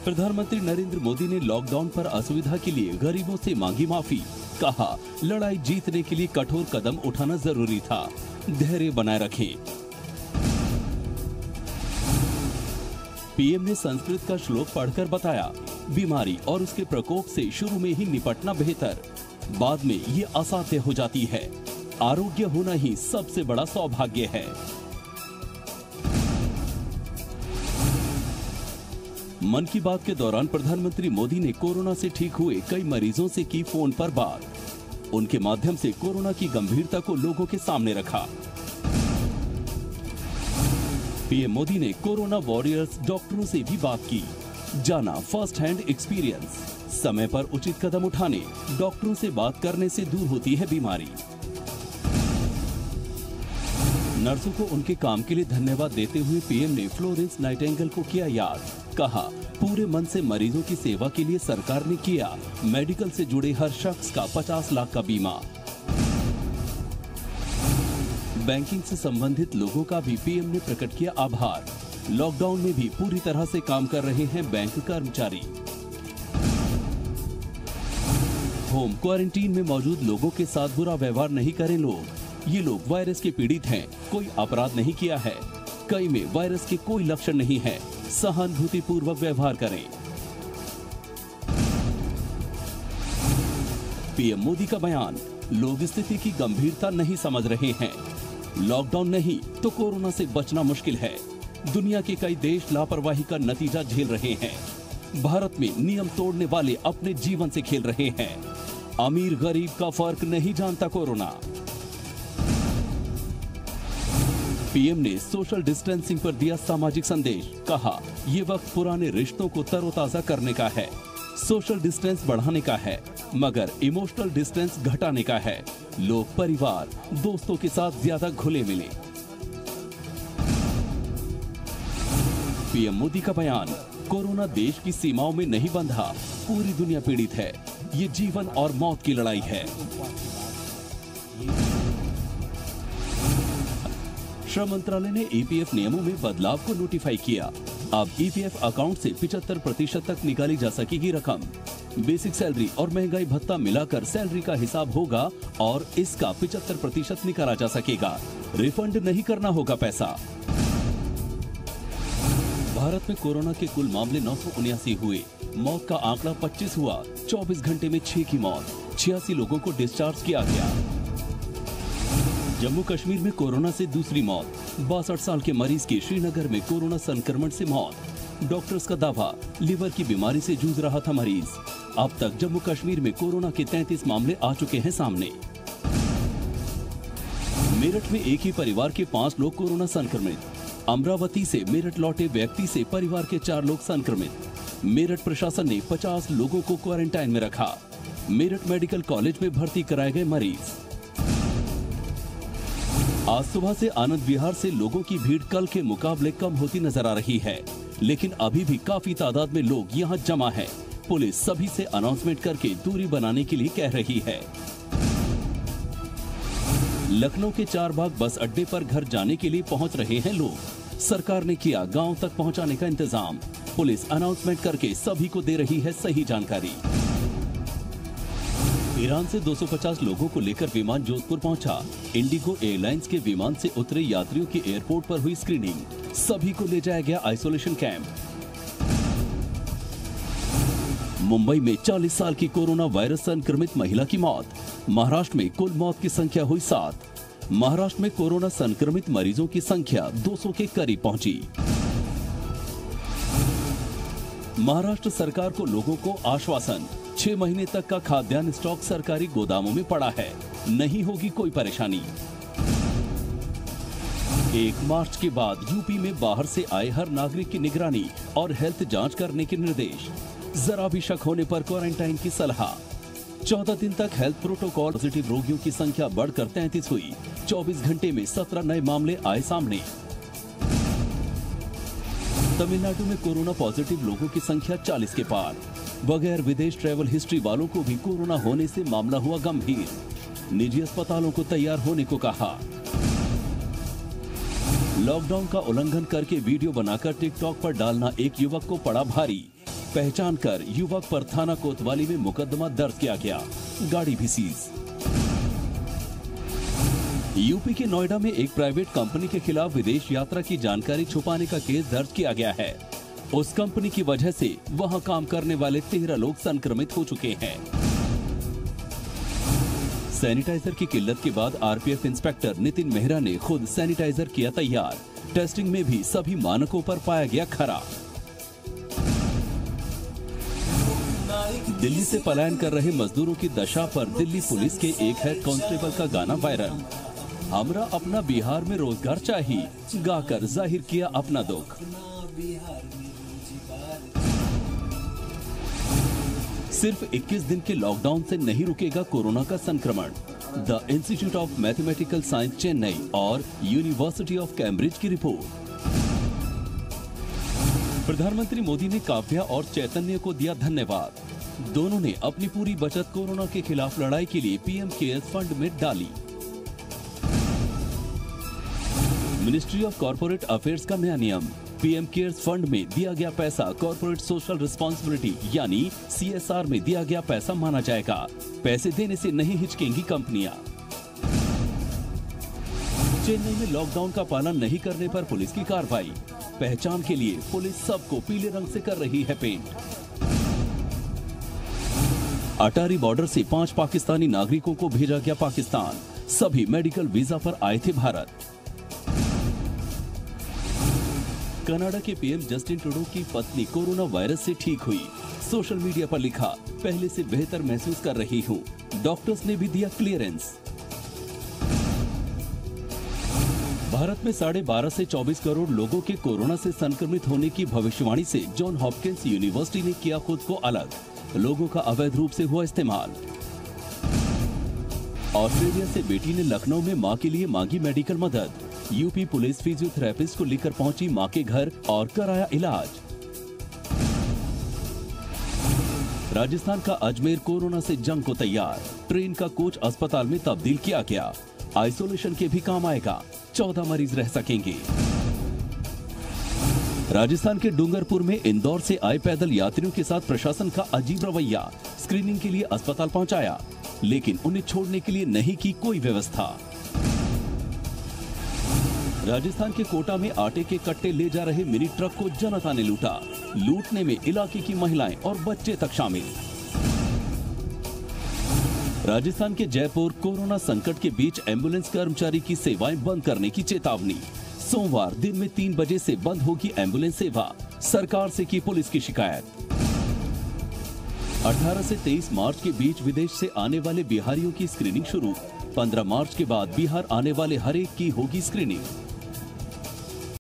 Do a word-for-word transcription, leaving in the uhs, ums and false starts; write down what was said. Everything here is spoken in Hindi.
प्रधानमंत्री नरेंद्र मोदी ने लॉकडाउन पर असुविधा के लिए गरीबों से मांगी माफी। कहा, लड़ाई जीतने के लिए कठोर कदम उठाना जरूरी था, धैर्य बनाए रखें। पीएम ने संस्कृत का श्लोक पढ़कर बताया, बीमारी और उसके प्रकोप से शुरू में ही निपटना बेहतर, बाद में ये असाध्य हो जाती है। आरोग्य होना ही सबसे बड़ा सौभाग्य है। मन की बात के दौरान प्रधानमंत्री मोदी ने कोरोना से ठीक हुए कई मरीजों से की फोन पर बात। उनके माध्यम से कोरोना की गंभीरता को लोगों के सामने रखा। पीएम मोदी ने कोरोना वॉरियर्स डॉक्टरों से भी बात की, जाना फर्स्ट हैंड एक्सपीरियंस। समय पर उचित कदम उठाने, डॉक्टरों से बात करने से दूर होती है बीमारी। नर्सों को उनके काम के लिए धन्यवाद देते हुए पीएम ने फ्लोरेंस नाइटिंगेल को किया याद। कहा, पूरे मन से मरीजों की सेवा के लिए सरकार ने किया मेडिकल से जुड़े हर शख्स का पचास लाख का बीमा। बैंकिंग से संबंधित लोगों का भी पीएम ने प्रकट किया आभार। लॉकडाउन में भी पूरी तरह से काम कर रहे हैं बैंक कर्मचारी। होम क्वारंटीन में मौजूद लोगों के साथ बुरा व्यवहार नहीं करें लोग। ये लोग वायरस के पीड़ित हैं, कोई अपराध नहीं किया है। कई में वायरस के कोई लक्षण नहीं है, सहानुभूति पूर्वक व्यवहार करें। पीएम मोदी का बयान, लोग स्थिति की गंभीरता नहीं समझ रहे हैं। लॉकडाउन नहीं तो कोरोना से बचना मुश्किल है। दुनिया के कई देश लापरवाही का नतीजा झेल रहे हैं। भारत में नियम तोड़ने वाले अपने जीवन से खेल रहे हैं। अमीर गरीब का फर्क नहीं जानता कोरोना। पीएम ने सोशल डिस्टेंसिंग पर दिया सामाजिक संदेश। कहा, ये वक्त पुराने रिश्तों को तरोताजा करने का है, सोशल डिस्टेंस बढ़ाने का है, मगर इमोशनल डिस्टेंस घटाने का है। लोग परिवार, दोस्तों के साथ ज्यादा घुले मिले। पीएम मोदी का बयान, कोरोना देश की सीमाओं में नहीं बंधा, पूरी दुनिया पीड़ित है। ये जीवन और मौत की लड़ाई है। श्रम मंत्रालय ने ईपीएफ नियमों में बदलाव को नोटिफाई किया। अब ईपीएफ अकाउंट से पचहत्तर प्रतिशत तक निकाली जा सकेगी रकम। बेसिक सैलरी और महंगाई भत्ता मिलाकर सैलरी का हिसाब होगा और इसका पचहत्तर प्रतिशत निकाला जा सकेगा। रिफंड नहीं करना होगा पैसा। भारत में कोरोना के कुल मामले नौ सौ उन्यासी हुए। मौत का आंकड़ा पच्चीस हुआ। चौबीस घंटे में छह की मौत। छियासी लोगों को डिस्चार्ज किया गया। जम्मू कश्मीर में कोरोना से दूसरी मौत। बासठ साल के मरीज की श्रीनगर में कोरोना संक्रमण से मौत। डॉक्टर्स का दावा, लीवर की बीमारी से जूझ रहा था मरीज। अब तक जम्मू कश्मीर में कोरोना के तैंतीस मामले आ चुके हैं सामने। मेरठ में एक ही परिवार के पांच लोग कोरोना संक्रमित। अमरावती से मेरठ लौटे व्यक्ति से परिवार के चार लोग संक्रमित। मेरठ प्रशासन ने पचास लोगों को क्वारंटाइन में रखा। मेरठ मेडिकल कॉलेज में भर्ती कराए गए मरीज। आज सुबह से आनंद विहार से लोगों की भीड़ कल के मुकाबले कम होती नजर आ रही है, लेकिन अभी भी काफी तादाद में लोग यहां जमा हैं। पुलिस सभी से अनाउंसमेंट करके दूरी बनाने के लिए कह रही है। लखनऊ के चारबाग बस अड्डे पर घर जाने के लिए पहुंच रहे हैं लोग। सरकार ने किया गांव तक पहुंचाने का इंतजाम। पुलिस अनाउंसमेंट करके सभी को दे रही है सही जानकारी। ईरान से दो सौ पचास लोगों को लेकर विमान जोधपुर पहुंचा। इंडिगो एयरलाइंस के विमान से उतरे यात्रियों की एयरपोर्ट पर हुई स्क्रीनिंग। सभी को ले जाया गया आइसोलेशन कैंप। मुंबई में चालीस साल की कोरोना वायरस संक्रमित महिला की मौत। महाराष्ट्र में कुल मौत की संख्या हुई सात। महाराष्ट्र में कोरोना संक्रमित मरीजों की संख्या दो सौ के करीब पहुंची। महाराष्ट्र सरकार को लोगों को आश्वासन, छह महीने तक का खाद्यान्न स्टॉक सरकारी गोदामों में पड़ा है, नहीं होगी कोई परेशानी। एक मार्च के बाद यूपी में बाहर से आए हर नागरिक की निगरानी और हेल्थ जांच करने के निर्देश। जरा भी शक होने पर क्वारंटाइन की सलाह। चौदह दिन तक हेल्थ प्रोटोकॉल। पॉजिटिव रोगियों की संख्या बढ़कर तैंतीस हुई। चौबीस घंटे में सत्रह नए मामले आए सामने। तमिलनाडु में कोरोना पॉजिटिव लोगों की संख्या चालीस के पार। बगैर विदेश ट्रैवल हिस्ट्री वालों को भी कोरोना होने से मामला हुआ गंभीर। निजी अस्पतालों को तैयार होने को कहा। लॉकडाउन का उल्लंघन करके वीडियो बनाकर टिकटॉक पर डालना एक युवक को पड़ा भारी। पहचान कर युवक पर थाना कोतवाली में मुकदमा दर्ज किया गया, गाड़ी भी सीज। यूपी के नोएडा में एक प्राइवेट कंपनी के खिलाफ विदेश यात्रा की जानकारी छुपाने का केस दर्ज किया गया है। उस कंपनी की वजह से वहां काम करने वाले तेरह लोग संक्रमित हो चुके हैं। सैनिटाइजर की किल्लत के बाद आरपीएफ इंस्पेक्टर नितिन मेहरा ने खुद सैनिटाइजर किया तैयार। टेस्टिंग में भी सभी मानकों पर पाया गया खरा। दिल्ली से पलायन कर रहे मजदूरों की दशा पर दिल्ली पुलिस के एक हेड कांस्टेबल का गाना वायरल। हमरा अपना बिहार में रोजगार चाहिए, गाकर जाहिर किया अपना दुख। सिर्फ इक्कीस दिन के लॉकडाउन से नहीं रुकेगा कोरोना का संक्रमण। The institute of mathematical science Chennai और यूनिवर्सिटी ऑफ कैम्ब्रिज की रिपोर्ट। प्रधानमंत्री मोदी ने काव्या और चैतन्य को दिया धन्यवाद। दोनों ने अपनी पूरी बचत कोरोना के खिलाफ लड़ाई के लिए पीएम केयर्स फंड में डाली। मिनिस्ट्री ऑफ कॉर्पोरेट अफेयर्स का नया नियम। पीएम केयर्स फंड में दिया गया पैसा कॉर्पोरेट सोशल रिस्पांसिबिलिटी यानी सीएसआर में दिया गया पैसा माना जाएगा। पैसे देने से नहीं हिचकेंगी कंपनियां। चेन्नई में लॉकडाउन का पालन नहीं करने पर पुलिस की कार्रवाई। पहचान के लिए पुलिस सबको पीले रंग से कर रही है पेंट। अटारी बॉर्डर से पांच पाकिस्तानी नागरिकों को भेजा गया पाकिस्तान। सभी मेडिकल वीजा पर आए थे भारत। कनाडा के पीएम जस्टिन ट्रूडो की पत्नी कोरोना वायरस से ठीक हुई। सोशल मीडिया पर लिखा, पहले से बेहतर महसूस कर रही हूं। डॉक्टर्स ने भी दिया क्लियरेंस। भारत में साढ़े बारह से चौबीस करोड़ लोगों के कोरोना से संक्रमित होने की भविष्यवाणी से जॉन हॉपकिंस यूनिवर्सिटी ने किया खुद को अलग। लोगों का अवैध रूप से हुआ इस्तेमाल। ऑस्ट्रेलिया से बेटी ने लखनऊ में मां के लिए मांगी मेडिकल मदद। यूपी पुलिस फिजियोथेरेपिस्ट को लेकर पहुंची मां के घर और कराया इलाज। राजस्थान का अजमेर कोरोना से जंग को तैयार। ट्रेन का कोच अस्पताल में तब्दील किया गया। आइसोलेशन के भी काम आएगा। चौदह मरीज रह सकेंगे। राजस्थान के डूंगरपुर में इंदौर से आए पैदल यात्रियों के साथ प्रशासन का अजीब रवैया। स्क्रीनिंग के लिए अस्पताल पहुंचाया, लेकिन उन्हें छोड़ने के लिए नहीं की कोई व्यवस्था। राजस्थान के कोटा में आटे के कट्टे ले जा रहे मिनी ट्रक को जनता ने लूटा। लूटने में इलाके की महिलाएं और बच्चे तक शामिल। राजस्थान के जयपुर कोरोना संकट के बीच एम्बुलेंस कर्मचारी की सेवाएं बंद करने की चेतावनी। सोमवार दिन में तीन बजे से बंद होगी एम्बुलेंस सेवा। सरकार से की पुलिस की शिकायत। अठारह से तेईस मार्च के बीच विदेश से आने वाले बिहारियों की स्क्रीनिंग शुरू। पंद्रह मार्च के बाद बिहार आने वाले हर एक की होगी स्क्रीनिंग।